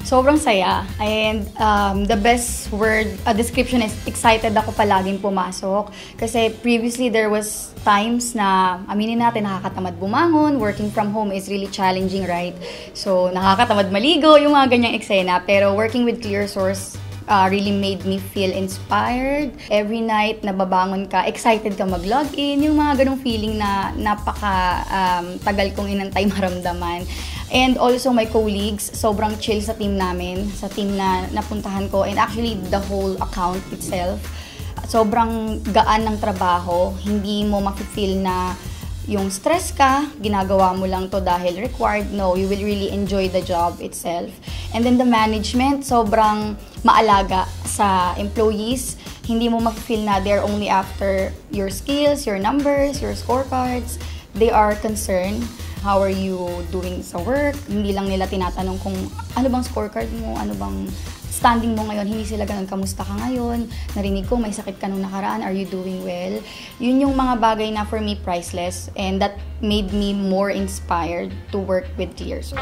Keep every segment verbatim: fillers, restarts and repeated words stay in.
Sobrang saya. And um, the best word, uh, description is excited ako palaging pumasok. Kasi previously there was times na, aminin natin, nakakatamad bumangon, working from home is really challenging, right? So, nakakatamad maligo, yung mga ganyang eksena. Pero working with ClearSource, Uh, really made me feel inspired. Every night, nababangon ka, excited ka mag-log in, yung mga ganong feeling na napaka um, tagal kong inantay maramdaman. And also my colleagues, sobrang chill sa team namin, sa team na napuntahan ko, and actually the whole account itself. Sobrang gaan ng trabaho, hindi mo mafe-feel na yung stress ka, ginagawa mo lang to dahil required. No, you will really enjoy the job itself. And then the management, sobrang maalaga sa employees. Hindi mo ma-feel na they're only after your skills, your numbers, your scorecards. They are concerned. How are you doing sa work? Hindi lang nila tinatanong kung ano bang scorecard mo, ano bang standing mo ngayon. Hindi sila ganun, kamusta ka ngayon? Narinig ko, may sakit ka nung nakaraan. Are you doing well? Yun yung mga bagay na for me priceless, and that made me more inspired to work with ClearSource.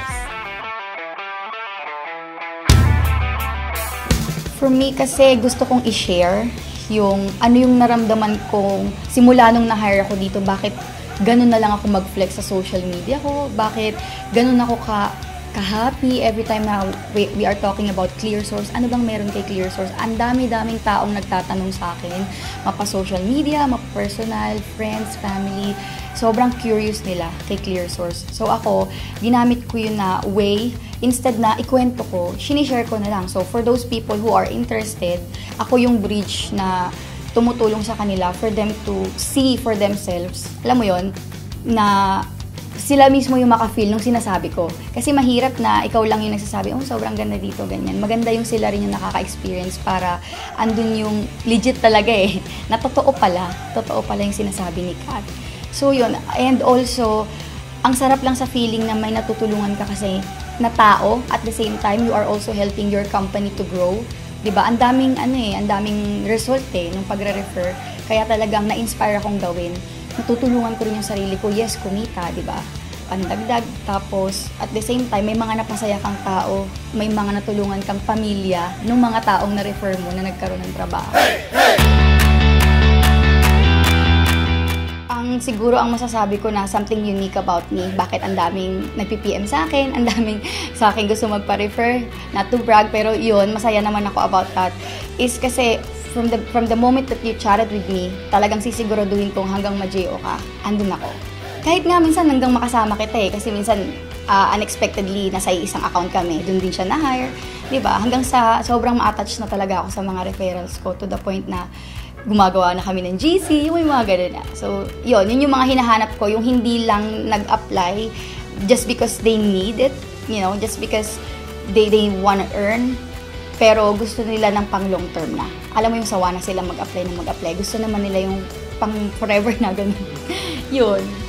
For me kasi gusto kong i-share yung ano yung naramdaman kong simula nung na-hire ako dito. Bakit ganun na lang ako mag-flex sa social media ko? Bakit ganun ako ka ka-happy every time na we, we are talking about ClearSource? Ano bang meron kay ClearSource? Ang dami-daming taong nagtatanong sa akin, mapa-social media, mapa-personal, friends, family. Sobrang curious nila kay ClearSource. So ako, ginamit ko yun na way, instead na ikwento ko, sinishare ko na lang. So for those people who are interested, ako yung bridge na tumutulong sa kanila for them to see for themselves. Alam mo yon, na sila mismo yung maka-feel nung sinasabi ko. Kasi mahirap na ikaw lang yung nagsasabi, oh, sobrang ganda dito, ganyan. Maganda yung sila rin yung nakaka-experience para andun yung legit talaga eh, na totoo pala, totoo pala yung sinasabi ni Kath. So yun, and also, ang sarap lang sa feeling na may natutulungan ka kasi na tao, at the same time, you are also helping your company to grow. Diba? Ang daming, ano eh, ang daming result eh, nung pagre-refer. Kaya talagang na-inspire akong gawin. Natutulungan ko rin yung sarili ko. Yes, kumita, di ba? Pandagdag. Tapos, at the same time, may mga napasaya kang tao, may mga natulungan kang pamilya ng mga taong na-refer mo na nagkaroon ng trabaho. Ang siguro ang masasabi ko na something unique about me, bakit ang daming nagpi-P M sa akin, ang daming sa akin gusto magpa-refer, not to brag, pero yun, masaya naman ako about that, is kasi From the, from the moment that you chatted with me, talagang sisiguraduhin kong hanggang ma-J O ka, andun ako. Kahit nga minsan hanggang makasama kita eh, kasi minsan uh, unexpectedly nasa isang account kami, dun din siya na-hire, di ba? Hanggang sa sobrang ma-attach na talaga ako sa mga referrals ko to the point na gumagawa na kami ng G C, yung mga ganun na. So, yun, yun yung mga hinahanap ko, yung hindi lang nag-apply just because they need it, you know, just because they, they wanna earn, pero gusto nila ng pang long term na. Alam mo yung sawa na sila mag-apply na mag-apply. Gusto naman nila yung pang forever na ganun. Yun.